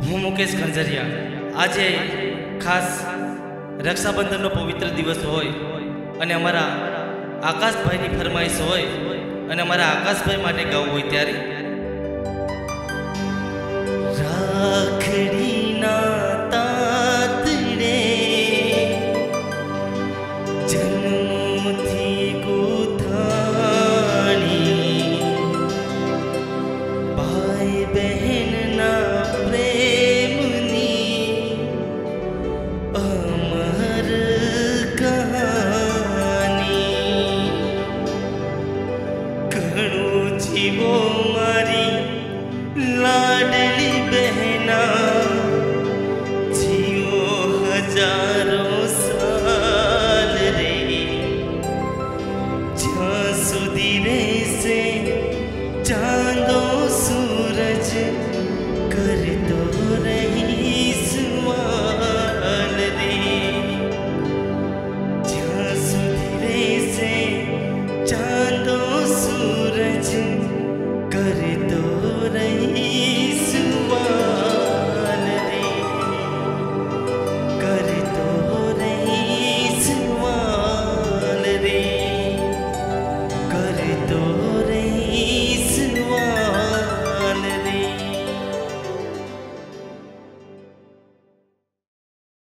હું મુકેશ ખંજરિયા આજે ખાસ રક્ષાબંધનનો પવિત્ર દિવસ હોય અને અમારા આકાશભાઈની ફરમાઈશ હોય અને અમારા આકાશભાઈ માટે ગાવું હોય ત્યારે રાખડીના તાતડે જન્મથી ગોથાણી ભાઈ બહેનના પ્રેમની અમર કહાની ઘણું જીવો મારી લાડલી બહેના જીવો હજારો સાલ રે જ્યાં સુધી રહેશે ચાંદો સૂરજ કરતો રહીશ વાલ રે જ્યાં સુધી રહેશે ચાંદો સૂરજ કરતો રહીશ વાલ રે કરતો રહીશ વાલ રે કરતો